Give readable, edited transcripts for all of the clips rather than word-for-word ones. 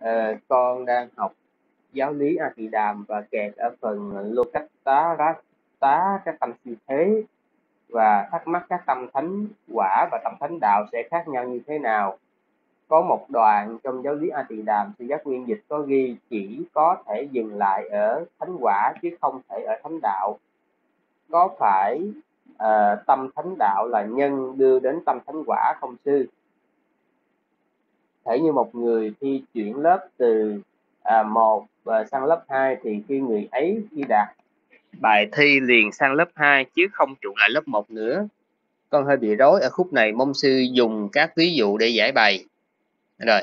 Con đang học giáo lý A Tỳ Đàm và kẹt ở phần Lokatta Rasta các tâm siêu thế và thắc mắc các tâm thánh quả và tâm thánh đạo sẽ khác nhau như thế nào. Có một đoạn trong giáo lý A Tỳ Đàm sư giác nguyên dịch có ghi chỉ có thể dừng lại ở thánh quả chứ không thể ở thánh đạo. Có phải tâm thánh đạo là nhân đưa đến tâm thánh quả không sư? Thể như một người thi chuyển lớp từ 1 sang lớp 2 thì người ấy khi đạt bài thi liền sang lớp 2 chứ không trụ lại lớp 1 nữa. Con hơi bị rối ở khúc này, mong sư dùng các ví dụ để giải bày. Rồi.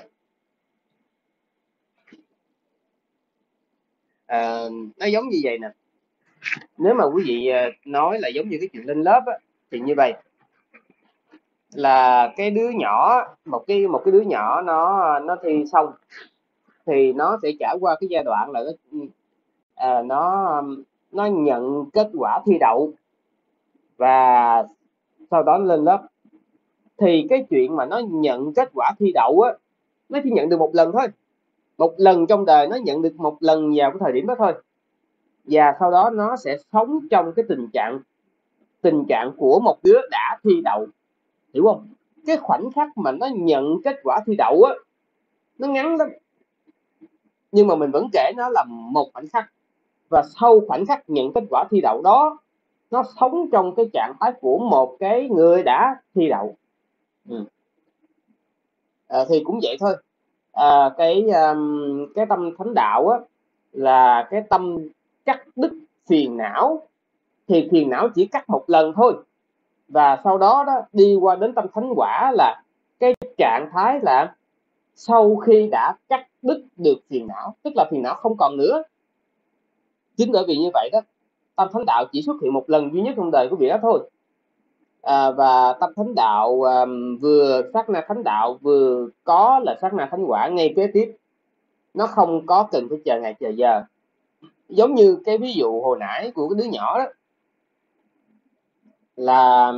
Nó giống như vậy nè. Nếu mà quý vị nói là giống như cái chuyện lên lớp á, thì như vậy là cái đứa nhỏ, một cái đứa nhỏ nó thi xong thì nó sẽ trải qua cái giai đoạn là nó nhận kết quả thi đậu và sau đó lên lớp. Thì cái chuyện mà nó nhận kết quả thi đậu á, nó chỉ nhận được một lần thôi, một lần trong đời nó nhận được một lần vào cái thời điểm đó thôi, và sau đó nó sẽ sống trong cái tình trạng của một đứa đã thi đậu, hiểu không? Cái khoảnh khắc mà nó nhận kết quả thi đậu á, nó ngắn lắm, nhưng mà mình vẫn kể nó là một khoảnh khắc, và sau khoảnh khắc nhận kết quả thi đậu đó, nó sống trong cái trạng thái của một cái người đã thi đậu. Thì cũng vậy thôi. Cái tâm thánh đạo á, là cái tâm cắt đứt phiền não, thì phiền não chỉ cắt một lần thôi, và sau đó đi qua đến tâm thánh quả là cái trạng thái là sau khi đã cắt đứt được phiền não, tức là phiền não không còn nữa. Chính bởi vì như vậy đó, tâm thánh đạo chỉ xuất hiện một lần duy nhất trong đời của vị đó thôi. Và tâm thánh đạo vừa sát na thánh đạo vừa có là sát na thánh quả ngay kế tiếp, nó không có cần phải chờ ngày chờ giờ. Giống như cái ví dụ hồi nãy của cái đứa nhỏ đó, là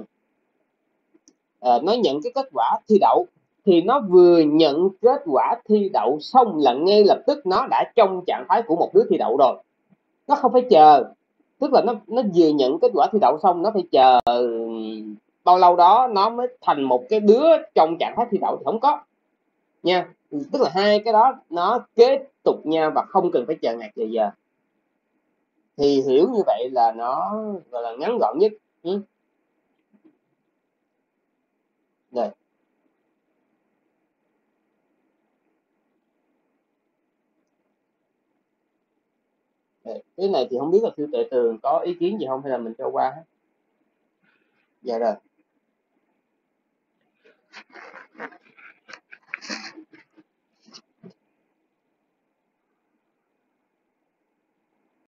nó nhận cái kết quả thi đậu, thì nó vừa nhận kết quả thi đậu xong là ngay lập tức nó đã trong trạng thái của một đứa thi đậu rồi, nó không phải chờ. Tức là nó vừa nhận kết quả thi đậu xong, nó phải chờ bao lâu đó nó mới thành một cái đứa trong trạng thái thi đậu thì không có nha. Tức là hai cái đó nó kế tục nhau và không cần phải chờ ngày chờ giờ. Thì hiểu như vậy là nó gọi là ngắn gọn nhất. Rồi. Cái này thì không biết là sư Tuệ Tường có ý kiến gì không hay là mình cho qua hết. Dạ rồi.